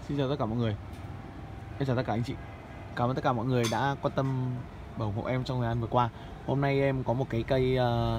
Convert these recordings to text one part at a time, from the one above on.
Xin chào tất cả mọi người. Em chào tất cả anh chị. Cảm ơn tất cả mọi người đã quan tâm và ủng hộ em trong thời gian vừa qua. Hôm nay em có một cái cây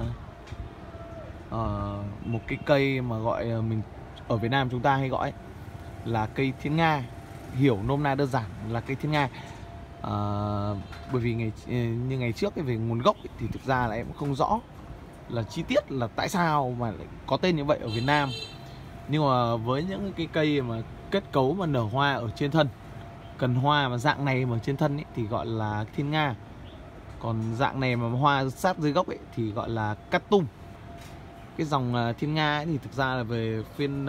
một cái cây mà gọi mình ở Việt Nam chúng ta hay gọi là cây thiên nga. Hiểu nôm na đơn giản là cây thiên nga. Bởi vì như ngày trước về nguồn gốc thì thực ra là em cũng không rõ là chi tiết là tại sao mà lại có tên như vậy ở Việt Nam. Nhưng mà với những cái cây mà kết cấu mà nở hoa ở trên thân, cần hoa mà dạng này mà trên thân ấy, thì gọi là thiên nga. Còn dạng này mà hoa sát dưới gốc ấy, thì gọi là cát tum. Cái dòng thiên nga ấy, thì thực ra là về phiên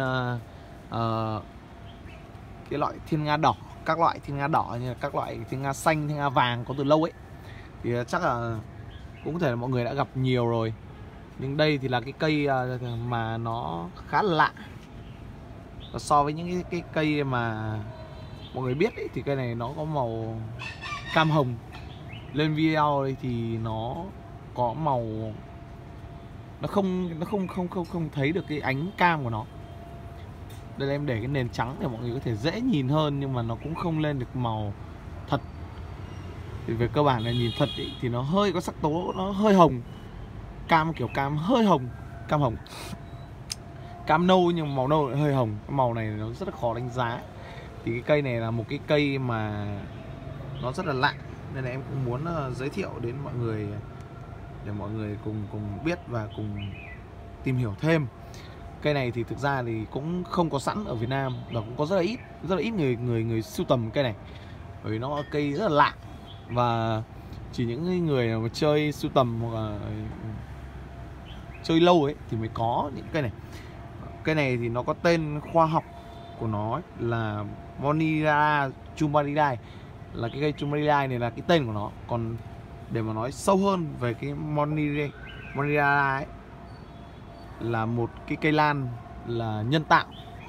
cái loại thiên nga đỏ, các loại thiên nga đỏ như là các loại thiên nga xanh, thiên nga vàng có từ lâu ấy, thì chắc là cũng có thể là mọi người đã gặp nhiều rồi. Nhưng đây thì là cái cây mà nó khá là lạ. Và so với những cái cây mà mọi người biết ấy, thì cây này nó có màu cam hồng. Lên video đây thì nó có màu, nó không thấy được cái ánh cam của nó. Đây là em để cái nền trắng để mọi người có thể dễ nhìn hơn, nhưng mà nó cũng không lên được màu thật. Thì về cơ bản là nhìn thật ý, thì nó hơi có sắc tố, nó hơi hồng, cam kiểu cam hơi hồng, cam hồng, cam nâu nhưng màu nâu lại hơi hồng. Cái màu này nó rất là khó đánh giá. Thì cái cây này là một cái cây mà nó rất là lạ, nên là em cũng muốn giới thiệu đến mọi người để mọi người cùng biết và cùng tìm hiểu thêm. Cây này thì thực ra thì cũng không có sẵn ở Việt Nam và cũng có rất là ít người sưu tầm cây này, bởi vì nó là cây rất là lạ và chỉ những người mà chơi sưu tầm hoặc là chơi lâu ấy thì mới có những cây này. Cây này thì nó có tên khoa học của nó ấy, là Monniera Chumaridae, là cái cây Chumaridae này là cái tên của nó. Còn để mà nói sâu hơn về cái Monniera ấy, là một cái cây lan là nhân tạo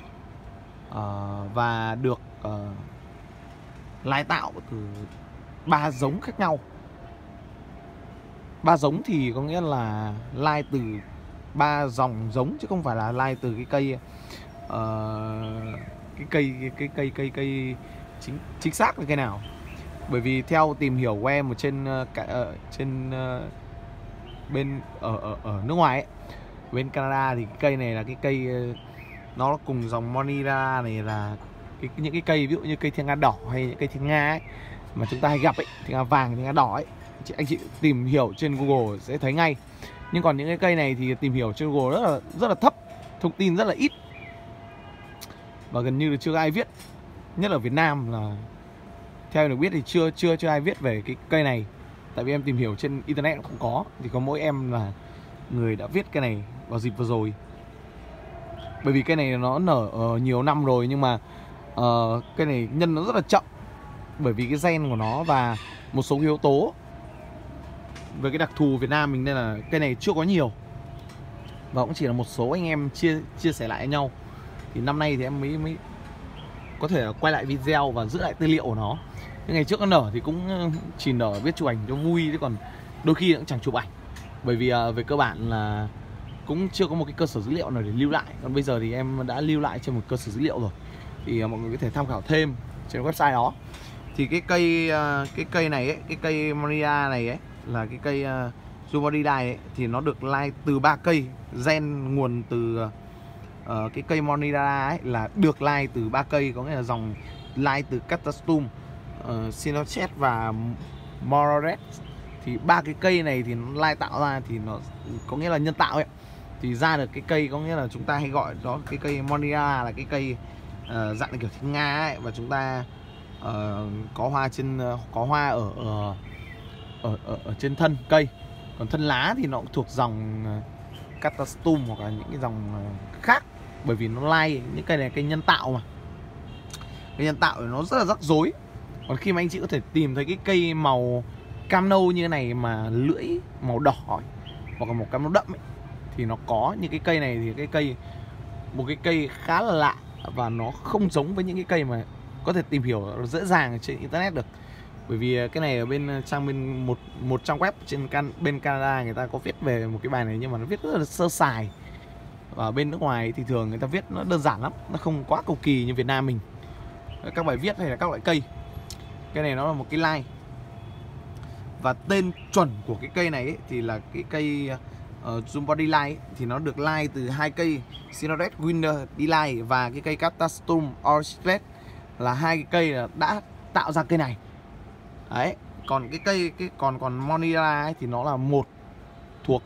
và được lai tạo từ 3 giống khác nhau. 3 giống thì có nghĩa là lai từ 3 dòng giống, chứ không phải là lai từ cái cây cây chính xác là cây nào. Bởi vì theo tìm hiểu của em ở trên bên ở nước ngoài ấy, bên Canada, thì cái cây này là cái cây nó cùng dòng Monniera này là những cái cây ví dụ như cây thiên nga đỏ hay những cây thiên nga ấy mà chúng ta hay gặp ấy, thiên nga vàng, thiên nga đỏ ấy, anh chị tìm hiểu trên Google sẽ thấy ngay. Nhưng còn những cái cây này thì tìm hiểu trên Google rất là thấp, thông tin rất là ít và gần như là chưa ai viết. Nhất là ở Việt Nam là theo em được biết thì chưa ai viết về cái cây này. Tại vì em tìm hiểu trên internet cũng không có, thì có mỗi em là người đã viết cái này vào dịp vừa rồi. Bởi vì cây này nó nở nhiều năm rồi, nhưng mà cây này nhân nó rất là chậm, bởi vì cái gen của nó và một số yếu tố về cái đặc thù Việt Nam mình, nên là cây này chưa có nhiều và cũng chỉ là một số anh em chia sẻ lại với nhau. Thì năm nay thì em mới có thể quay lại video và giữ lại tư liệu của nó. Nhưng ngày trước nó nở thì cũng chỉ nở biết chụp ảnh cho vui, chứ còn đôi khi cũng chẳng chụp ảnh, bởi vì về cơ bản là cũng chưa có một cái cơ sở dữ liệu nào để lưu lại. Còn bây giờ thì em đã lưu lại trên một cơ sở dữ liệu rồi, thì mọi người có thể tham khảo thêm trên website đó. Thì cái cây này ấy, cái cây Monniera này ấy, là cái cây Chumaridae ấy, thì nó được lai từ 3 cây. Gen nguồn từ cái cây Monniera ấy là được lai từ 3 cây, có nghĩa là dòng lai từ Catasetum, Sinochet và Moraret. Thì 3 cái cây này thì nó lai tạo ra, thì nó có nghĩa là nhân tạo ấy, thì ra được cái cây có nghĩa là chúng ta hay gọi đó cái cây Monniera là cái cây dạng kiểu thiên nga ấy, và chúng ta có hoa ở trên thân cây. Còn thân lá thì nó cũng thuộc dòng Catasetum hoặc là những cái dòng khác, bởi vì nó lai những cây này cây nhân tạo mà. Cây nhân tạo thì nó rất là rắc rối. Còn khi mà anh chị có thể tìm thấy cái cây màu cam nâu như thế này mà lưỡi màu đỏ ấy, hoặc là màu cam nâu đậm ấy, thì nó có những cái cây này thì một cái cây khá là lạ, và nó không giống với những cái cây mà có thể tìm hiểu dễ dàng trên internet được. Bởi vì cái này ở bên một trang web bên Canada người ta có viết về một cái bài này, nhưng mà nó viết rất là sơ sài. Và bên nước ngoài thì thường người ta viết nó đơn giản lắm, nó không quá cầu kỳ như Việt Nam mình. các bài viết hay là các loại cây. Cây này nó là một cái lai. Và tên chuẩn của cái cây này ấy, thì là cái cây Zoom Body Light ấy, thì nó được lai từ hai cây Sinoret Winner D-Line và cái cây Catastum Orange là hai cái cây là đã tạo ra cây này. Đấy, còn cái cây còn Monera ấy, thì nó là một thuộc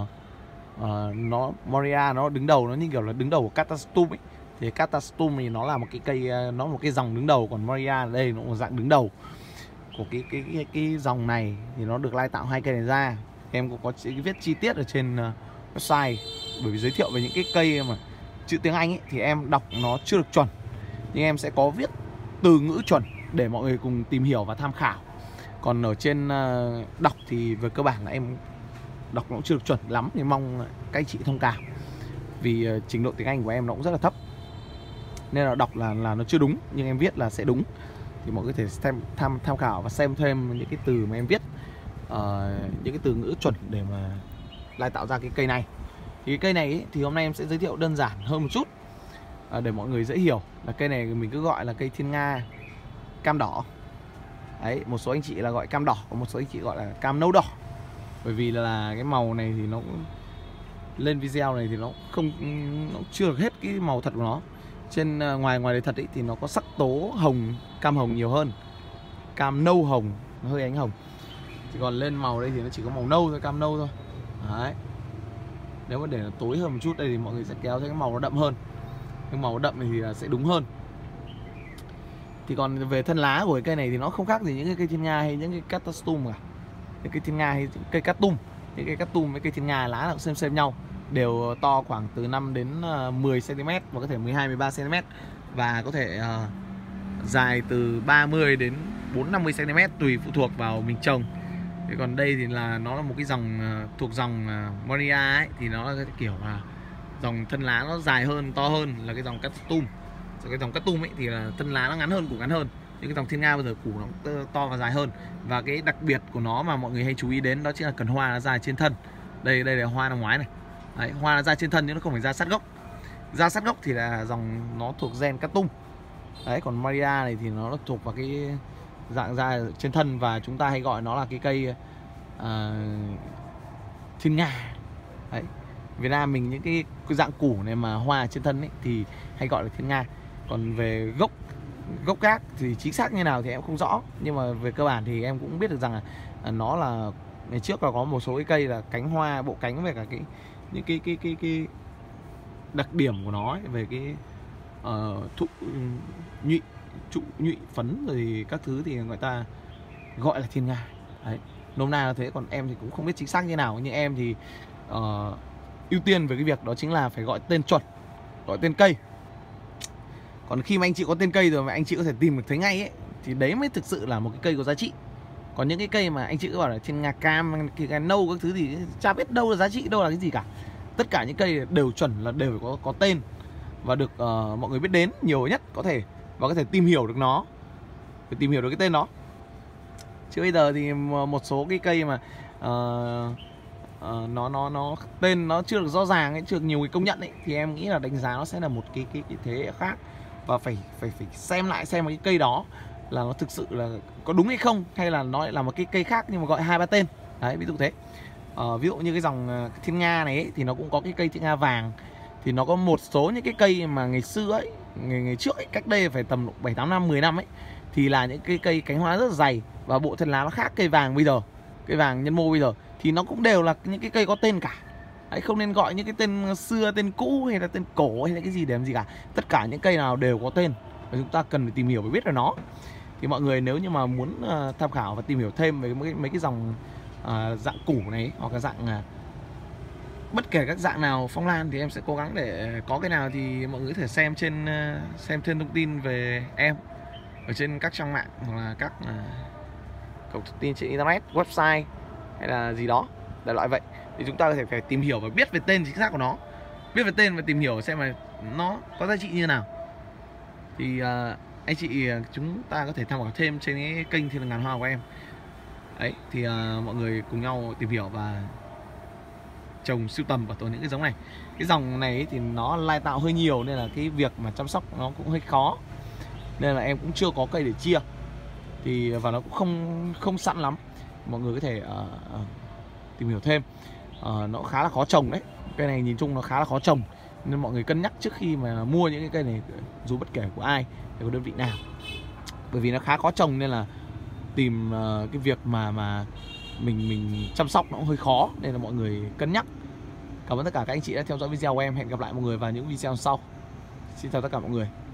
nó Monera nó đứng đầu, nó như kiểu là đứng đầu của Catastum ấy. Thì Catastum thì nó là một cái cây, nó một cái dòng đứng đầu, còn Monera đây nó một dạng đứng đầu của cái dòng này, thì nó được lai tạo hai cây này ra. Em cũng có viết chi tiết ở trên website, bởi vì giới thiệu về những cái cây mà chữ tiếng Anh ấy, thì em đọc nó chưa được chuẩn, nhưng em sẽ có viết từ ngữ chuẩn để mọi người cùng tìm hiểu và tham khảo. Còn ở trên đọc thì về cơ bản là em đọc nó cũng chưa được chuẩn lắm, thì mong các anh chị thông cảm, vì trình độ tiếng Anh của em nó cũng rất là thấp, nên là đọc là nó chưa đúng, nhưng em viết là sẽ đúng. Thì mọi người có thể tham khảo và xem thêm những cái từ mà em viết, những cái từ ngữ chuẩn để mà lai tạo ra cái cây này. Thì cái cây này ấy, thì hôm nay em sẽ giới thiệu đơn giản hơn một chút, để mọi người dễ hiểu. Là cây này mình cứ gọi là cây thiên nga cam đỏ. Đấy, một số anh chị là gọi cam đỏ, còn một số anh chị gọi là cam nâu đỏ. Bởi vì là cái màu này thì nó cũng, lên video này thì nó chưa được hết cái màu thật của nó. Trên ngoài đời thật ấy, thì nó có sắc tố hồng, cam hồng nhiều hơn, cam nâu hồng, nó hơi ánh hồng. Chỉ còn lên màu đây thì nó chỉ có màu nâu thôi, cam nâu thôi. Đấy. Nếu mà để nó tối hơn một chút đây thì mọi người sẽ kéo thấy cái màu nó đậm hơn. Nhưng màu đậm này thì sẽ đúng hơn. Thì còn về thân lá của cái cây này thì nó không khác gì những cái cây thiên nga hay những cái Catastum cả. Những cây thiên nga hay những cây Catum. Những cây Catum với cây thiên nga lá nó cũng xem nhau, đều to khoảng từ 5 đến 10 cm và có thể 12-13 cm, và có thể dài từ 30 đến 4-50 cm tùy phụ thuộc vào mình trồng. Thế còn đây thì là nó là một cái dòng thuộc dòng Moria ấy, thì nó là kiểu là dòng thân lá nó dài hơn, to hơn là cái dòng Catastum. Cái dòng Catastum ấy thì là thân lá nó ngắn hơn, củ ngắn hơn. Nhưng cái dòng thiên nga bây giờ củ nó to và dài hơn. Và cái đặc biệt của nó mà mọi người hay chú ý đến đó chính là cần hoa nó dài trên thân. Đây là hoa năm ngoái này. Đấy, hoa nó ra trên thân nhưng nó không phải ra sát gốc. Ra sát gốc thì là dòng nó thuộc gen Catastum. Đấy, còn Maria này thì nó thuộc vào cái dạng ra trên thân, và chúng ta hay gọi nó là cái cây thiên nga. Đấy, Việt Nam mình những cái dạng củ này mà hoa trên thân ấy thì hay gọi là thiên nga. Còn về gốc gác thì chính xác như nào thì em không rõ, nhưng mà về cơ bản thì em cũng biết được rằng là nó là ngày trước là có một số cái cây là cánh hoa, bộ cánh về cả những cái đặc điểm của nó ấy, về cái thụ nhụy, trụ nhụy phấn rồi các thứ thì người ta gọi là thiên nga. Đấy, nôm na là thế. Còn em thì cũng không biết chính xác như nào, nhưng em thì ưu tiên về cái việc đó chính là phải gọi tên chuẩn, gọi tên cây. Còn khi mà anh chị có tên cây rồi mà anh chị có thể tìm được thấy ngay ấy, thì đấy mới thực sự là một cái cây có giá trị. Còn những cái cây mà anh chị cứ bảo là thiên nga cam, thiên nga nâu các thứ thì chả biết đâu là giá trị, đâu là cái gì cả. Tất cả những cây đều chuẩn là đều có tên và được mọi người biết đến nhiều nhất có thể, và có thể tìm hiểu được nó, phải tìm hiểu được cái tên đó. Chứ bây giờ thì một số cái cây mà nó tên nó chưa được rõ ràng ấy, chưa được nhiều người công nhận ấy, thì em nghĩ là đánh giá nó sẽ là một cái thế hệ khác. Và phải xem lại xem cái cây đó là nó thực sự là có đúng hay không, hay là nó lại là một cái cây khác nhưng mà gọi 2-3 tên. Đấy, ví dụ thế. Ví dụ như cái dòng thiên nga này ấy, thì nó cũng có cái cây thiên nga vàng. Thì nó có một số những cái cây mà ngày xưa ấy, ngày trước ấy, cách đây phải tầm 7-8 năm, 10 năm ấy, thì là những cái cây cánh hoa rất là dày và bộ thân lá nó khác cây vàng bây giờ, cây vàng nhân mô bây giờ, thì nó cũng đều là những cái cây có tên cả. Đấy, không nên gọi những cái tên xưa, tên cũ hay là tên cổ hay là cái gì để làm gì cả. Tất cả những cây nào đều có tên và chúng ta cần phải tìm hiểu để biết về nó. Thì mọi người nếu như mà muốn tham khảo và tìm hiểu thêm về mấy cái dòng dạng củ này, hoặc là dạng bất kể các dạng nào phong lan, thì em sẽ cố gắng để có cái nào thì mọi người có thể xem thêm thông tin về em ở trên các trang mạng, hoặc là các cổng thông tin trên internet, website hay là gì đó đại loại vậy. Thì chúng ta có thể phải tìm hiểu và biết về tên chính xác của nó, biết về tên và tìm hiểu xem là nó có giá trị như nào. Thì anh chị chúng ta có thể tham khảo thêm trên cái kênh Thiên Ngàn Hoa của em. Đấy, thì mọi người cùng nhau tìm hiểu và trồng, sưu tầm bảo tồn những cái giống này. Cái dòng này thì nó lai tạo hơi nhiều nên là cái việc mà chăm sóc nó cũng hơi khó. nên là em cũng chưa có cây để chia. Thì và nó cũng không sẵn lắm, mọi người có thể tìm hiểu thêm. Nó khá là khó trồng đấy, cây này nhìn chung nó khá là khó trồng, nên mọi người cân nhắc trước khi mà mua những cái cây này, dù bất kể của ai hay của đơn vị nào, bởi vì nó khá khó trồng nên là tìm cái việc mà mình chăm sóc nó cũng hơi khó, nên là mọi người cân nhắc. Cảm ơn tất cả các anh chị đã theo dõi video của em. Hẹn gặp lại mọi người vào những video sau. Xin chào tất cả mọi người.